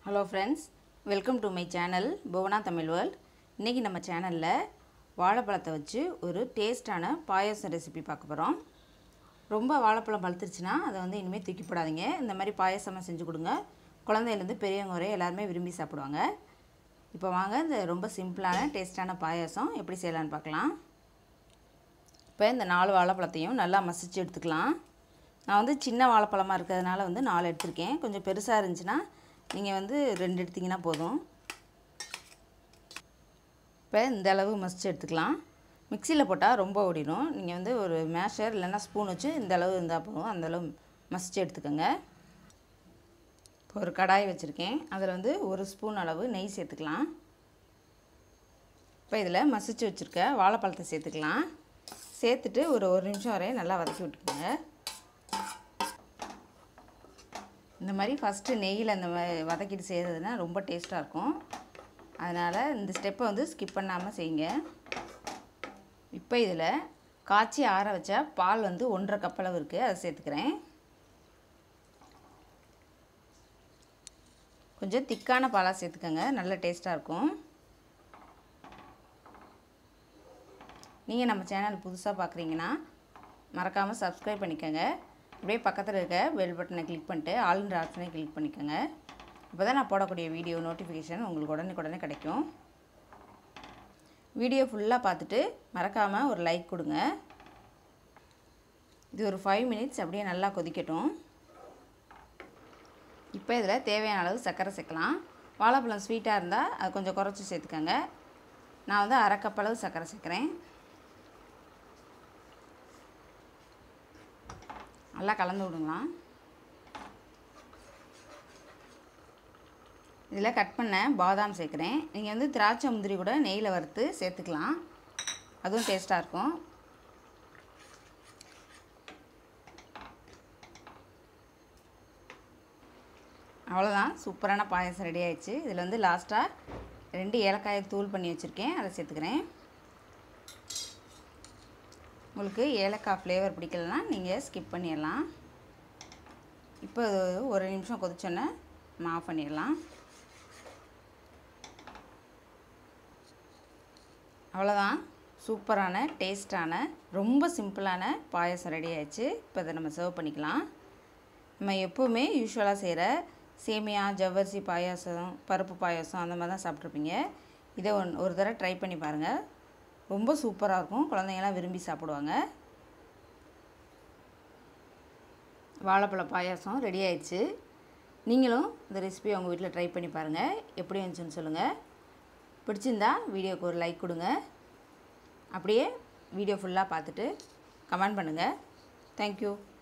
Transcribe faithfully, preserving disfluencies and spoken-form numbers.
Hello friends, welcome to my channel Bhavana Tamil World. இன்னைக்கு நம்ம சேனல்ல வாழைப்பழத்தை வச்சு ஒரு டேஸ்டான பாயாசம் ரெசிபி பார்க்க போறோம். ரொம்ப வாழைப்பழம் பழுத்துச்சுனா அதை வந்து இனிமே தூக்கி போடாதீங்க. இந்த மாதிரி பாயாசமா செஞ்சு கொடுங்க. குழந்தையில இருந்து பெரியவங்க வரை எல்லாரும் விரும்பி சாப்பிடுவாங்க. இப்போ வாங்க இந்த ரொம்ப சிம்பிளான டேஸ்டான பாயாசம் எப்படி செய்யலாம்னு பார்க்கலாம். இப்போ இந்த நாலு வாழைப்பழத்தையும் நல்லா மசிச்சு எடுத்துக்கலாம். நான் வந்து சின்ன வாழைப்பழமா இருக்கிறதுனால வந்து நாலு எடுத்துர்க்கேன். கொஞ்சம் பெருசா இருந்துச்சுனா நீங்க வந்து ரெண்டு எடுத்தீங்கன்னா போதும். இப்போ இந்த அளவு மசிச்சு எடுத்துக்கலாம். மிக்ஸில போட்டா ரொம்ப ஓடிடும். நீங்க வந்து ஒரு மேஷர் இல்லனா ஸ்பூன் வச்சு இந்த அளவு இருந்தா போதும். அந்த அளவு மசிச்சு எடுத்துக்கங்க. இப்போ ஒரு கடாய் வச்சிருக்கேன். அதுல வந்து ஒரு ஸ்பூன் அளவு நெய் சேர்த்துக்கலாம். இப்போ இதல மசிச்சு வச்சிருக்க வாழைப்பழத்தை சேர்த்துக்கலாம். சேர்த்துட்டு ஒரு ஒரு நிமிஷம் வரை நல்லா வதக்கி விட்டுக்கங்க. இந்த மாதிரி ஃபர்ஸ்ட் நெய்யில அந்த வதக்கிட்டு செய்யறதுனா ரொம்ப டேஸ்டா இருக்கும். அதனால இந்த ஸ்டெப்பை வந்து ஸ்கிப் பண்ணாம செய்யுங்க. இப்போ இதல காய்ச்சி ஆற வச்ச பால் வந்து ஒன்றரை கப் அளவு இருக்கு. அதை சேர்த்துக்கிறேன். கொஞ்சம் திக்கான பாலா சேர்த்துக்கங்க. நல்ல டேஸ்டா இருக்கும். நீங்க நம்ம சேனல் புதுசா பார்க்கறீங்கனா மறக்காம Subscribe பண்ணிக்கங்க. அப்படியே பக்கத்துல இருக்க பெல் பட்டனை கிளிக் பண்ணிட்டு ஆல்ன்ற ஆப்ஷனை கிளிக் பண்ணிக்கங்க. அப்பதான் நான் போடக்கூடிய வீடியோ நோட்டிஃபிகேஷன் உங்களுக்கு உடனே கிடைக்கும். வீடியோ ஃபுல்லா பார்த்துட்டு மறக்காம ஒரு லைக் கொடுங்க. இது ஒரு five minutes அப்படியே நல்லா கொதிக்கட்டும். இப்போ இதல தேவையான அளவு சர்க்கரை சேர்க்கலாம். வாழைப்பழம் ஸ்வீட்டா இருந்தா அது கொஞ்சம் குறைச்சு சேர்த்துக்கங்க. நான் வந்து அரை கப் அளவு சர்க்கரை சேர்க்கிறேன். நல்லா கலந்து விடுங்களா. இதல கட் பண்ண பாதாம் சேர்க்கிறேன். நீங்க வந்து திராட்சை முந்திரி கூட நெய்யில வறுத்து சேர்த்துக்கலாம். அதுவும் டேஸ்டா இருக்கும். அவ்வளவுதான், சூப்பரான பாயாசம் ரெடி ஆயிடுச்சு. இதுல வந்து லாஸ்டா ரெண்டு ஏலக்காயை தூள் பண்ணி வச்சிருக்கேன். அதை சேர்த்துக்கிறேன். உங்களுக்கு ஏலக்காய் ஃப்ளேவர் பிடிக்கலனா நீங்க ஸ்கிப் பண்ணிடலாம். இப்போ ஒரு நிமிஷம் கொதிச்சோனே நம்ம ஆஃப் பண்ணிடலாம். அவ்வளவுதான், சூப்பரான டேஸ்டான ரொம்ப சிம்பிளான பாயாசம் ரெடி ஆயிடுச்சு. இப்போ இத நம்ம சர்வ் பண்ணிக்கலாம். நம்ம எப்பவுமே யூசுவலா செய்யற சேமியா, ஜவ்வரிசி பாயாசம், பருப்பு பாயாசம் அந்த மாதிரி தான் சாப்பிட்டுருப்பீங்க. இதை ஒரு தடவை ட்ரை பண்ணி பாருங்க. ரொம்ப சூப்பரா இருக்கும். குழந்தைங்க எல்லாம் விரும்பி சாப்பிடுவாங்க. வாழைப்பழ பாயாசம் ரெடி ஆயிடுச்சு. நீங்களும் இந்த ரெசிபி உங்க வீட்ல ட்ரை பண்ணி பாருங்க. எப்படி இருந்துச்சுன்னு சொல்லுங்க. பிடிச்சிருந்தா வீடியோக்கு ஒரு லைக் கொடுங்க. அப்படியே வீடியோ ஃபுல்லா பார்த்துட்டு கமெண்ட் பண்ணுங்க. Thank you.